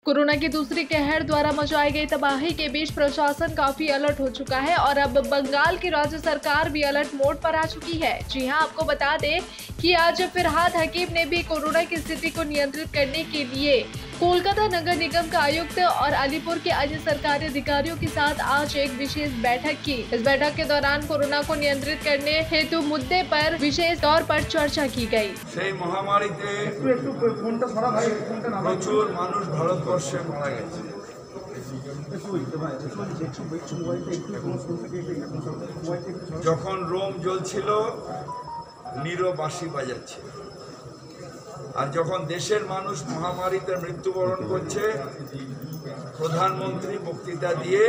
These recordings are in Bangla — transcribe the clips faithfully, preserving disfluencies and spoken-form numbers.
कोरोना की दूसरी कहर द्वारा मचाई गई तबाही के बीच प्रशासन काफी अलर्ट हो चुका है और अब बंगाल की राज्य सरकार भी अलर्ट मोड पर आ चुकी है। जी हां, आपको बता दें कि आज फिरहाद हकीम ने भी कोरोना की स्थिति को नियंत्रित करने के लिए कोलकाता नगर निगम का आयुक्त और अलीपुर के अन्य सरकारी अधिकारियों के साथ आज एक विशेष बैठक की। इस बैठक के दौरान कोरोना को नियंत्रित करने हेतु मुद्दे पर विशेष तौर पर चर्चा की गई। प्रचुर मानुष भारतवर्षे मारा गेছে। যখন রোম জ্বলছিল নীরব বাঁশি বাজাচ্ছে, আর যখন দেশের মানুষ মহামারীতে মৃত্যুবরণ করছে, প্রধানমন্ত্রী বক্তৃতা দিয়ে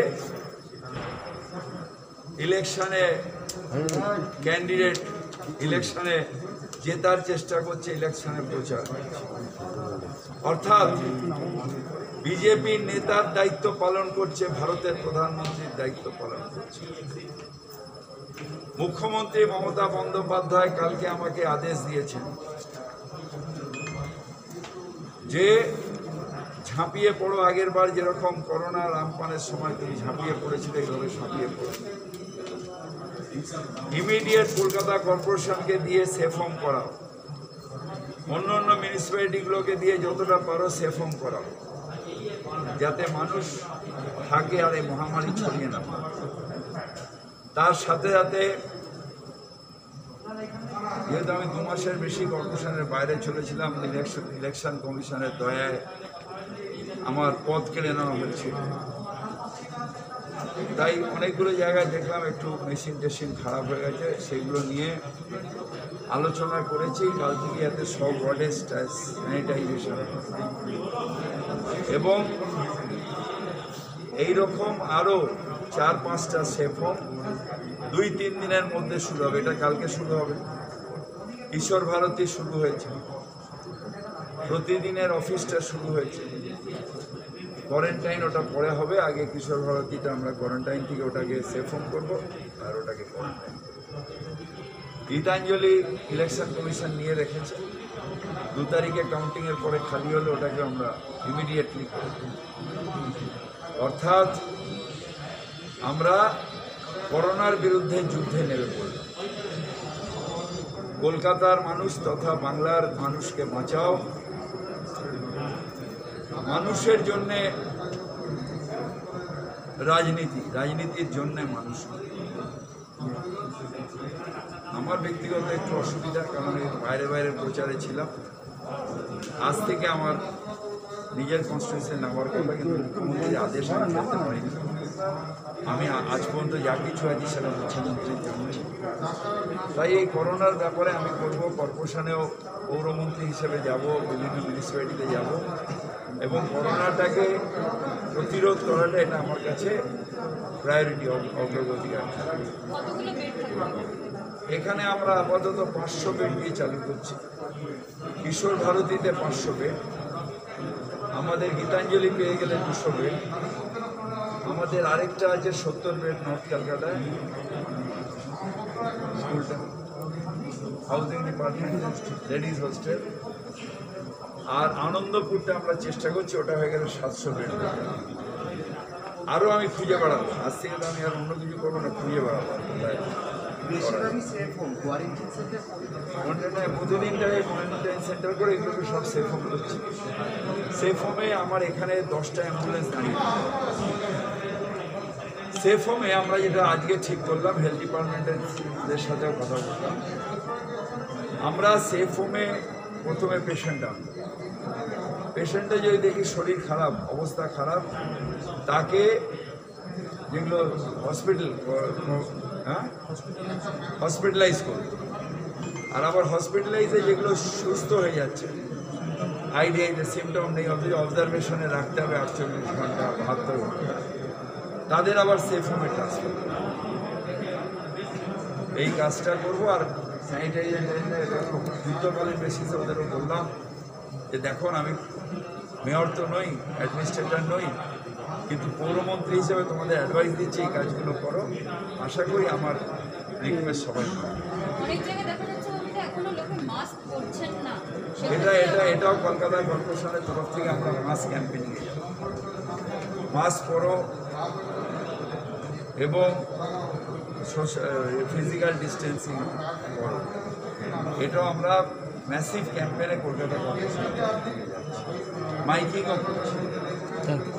ইলেকশনে ক্যান্ডিডেট ইলেকশনে জেতার চেষ্টা করছে, ইলেকশনে প্রচার অর্থাৎ বিজেপির নেতার দায়িত্ব পালন করছে, ভারতের প্রধানমন্ত্রীর দায়িত্ব পালন করছে। মুখ্যমন্ত্রী মমতা বন্দ্যোপাধ্যায় কালকে আমাকে আদেশ দিয়েছেন যে ঝাঁপিয়ে পড়ো, আগের বার যেরকম করোনা রামপানের সময় তুমি ঝাঁপিয়ে পড়েছিলে এইভাবে ঝাঁপিয়ে পড়ো। ইমিডিয়েট কলকাতা কর্পোরেশনকে দিয়ে সেফ হোম করাও, অন্য অন্য মিউনিসিপ্যালিটিগুলোকে দিয়ে যতটা পারো সেফ হোম করাও, যাতে মানুষ থাকে আর এই মহামারী ছড়িয়ে না পড়ে। তার সাথে সাথে যেহেতু আমি দু মাসের বেশি কর্পোরেশনের বাইরে চলেছিলাম, ইলেকশন ইলেকশন কমিশনের দয়ায় আমার পদ কেড়ে নেওয়া হয়েছিল, তাই অনেকগুলো জায়গায় দেখলাম একটু মেশিন টেশিন খারাপ হয়ে গেছে, সেগুলো নিয়ে আলোচনা করেছি। কাল থেকে যাতে সব ওয়ার্ডে স্যানিটাইজেশন এবং এইরকম আরও চার পাঁচটা সেফ হোম দুই তিন দিনের মধ্যে শুরু হবে। এটা কালকে শুরু হবে, ঈশ্বর ভারতী শুরু হয়েছে, প্রতিদিনের অফিসটা শুরু হয়েছে। কোয়ারেন্টাইন ওটা পরে হবে, আগে কিশোর ভারতীটা আমরা কোয়ারেন্টাইন থেকে ওটাকে সেফ হোম করবো আর ওটাকে কোয়ারেন্টাইন। গীতাঞ্জলি ইলেকশন কমিশন নিয়ে রেখেছে, দু তারিখে কাউন্টিংয়ের পরে খালি হলে ওটাকে আমরা ইমিডিয়েটলি করব। অর্থাৎ আমরা করোনার বিরুদ্ধে যুদ্ধে নেমে পড়লাম। কলকাতার মানুষ তথা বাংলার মানুষকে বাঁচাও, মানুষের জন্যে রাজনীতি, রাজনীতির জন্যে মানুষ। আমার ব্যক্তিগত একটু অসুবিধা, কারণ বাইরে বাইরে প্রচারে ছিলাম। আজ থেকে আমার নিজের কনস্টিটিউশনে নামার কথা, কিন্তু মুখ্যমন্ত্রীর আদেশ আমি করতে পারিনি। আমি আজ পর্যন্ত যা কিছু আছি সেটা মুখ্যমন্ত্রীর জন্য। তাই এই করোনার ব্যাপারে আমি করব, কর্পোরেশনেও পৌরমন্ত্রী হিসেবে যাব, বিভিন্ন মিউনিসিপ্যালিটিতে যাব এবং করোনাটাকে প্রতিরোধ করাটা এটা আমার কাছে প্রায়োরিটি, অগ্রগতিকার। এখানে আমরা আপাতত পাঁচশো বেড দিয়ে চালু করছি, কিশোর ভারতীতে পাঁচশো বেড, আমাদের গীতাঞ্জলি পেয়ে গেলে দুশো বেড, আমাদের আরেকটা আছে সত্তর বেড নর্থ ক্যালকাটায় স্কুলটা, হাউজিং ডিপার্টমেন্ট লেডিস হোস্টেল, আর আনন্দপুরটা আমরা চেষ্টা করছি, ওটা হয়ে গেলে সাতশো বেড। আরও আমি খুঁজে বেড়াবো, আজ থেকে তো আমি আর অন্য কিছু করবো না, খুঁজে বেড়াবো প্রতিদিনটাকে কোয়ারেন্টাইন সেন্টার করে এগুলোকে সব সেফ হোম করছি। সেফ হোমে আমার এখানে দশটা অ্যাম্বুলেন্স দাঁড়িয়ে, সেফ হোমে আমরা যেটা আজকে ঠিক করলাম, হেলথ ডিপার্টমেন্টের সাথেও কথা বললাম, আমরা সেফ হোমে প্রথমে পেশেন্ট আনবো। পেশেন্টে যদি দেখি শরীর খারাপ, অবস্থা খারাপ, তাকে যেগুলো হসপিটাল হ্যাঁ হসপিটালাইজ করব। আর আবার হসপিটালাইজে যেগুলো সুস্থ হয়ে যাচ্ছে, আইডিয়া সিমটম নেই, অথচ অবজারভেশনে রাখতে হবে আটচল্লিশ ঘন্টা বাহাত্তর ঘন্টা, তাদের আবার সেফ হোমে ট্রান্সফার করব। এই কাজটা করবো। আর স্যানিটাইজার যুদ্ধকালীন বেসিসে ওদেরও বললাম যে দেখুন, আমি মেয়র তো নই, অ্যাডমিনিস্ট্রেটর নই, কিন্তু পৌরমন্ত্রী হিসেবে তোমাদের অ্যাডভাইস দিচ্ছি এই কাজগুলো করো। আশা করি আমার রিকোয়েস্ট সবাই। অনেক জায়গায় দেখা যাচ্ছে এখনো লোকে মাস্ক পরছেন না, এটা এটা এটাও কলকাতা কর্পোরেশনের তরফ থেকে আমরা মাস ক্যাম্পেনিংয়ে যাব। মাস্ক পরো এবং ফিজিক্যাল ডিস্টেন্সিং করো, এটাও আমরা ম্যাসিভ ক্যাম্পেনে কলকাতা কর্পোরেশন থেকে যাচ্ছি, মাইকিংও করছি।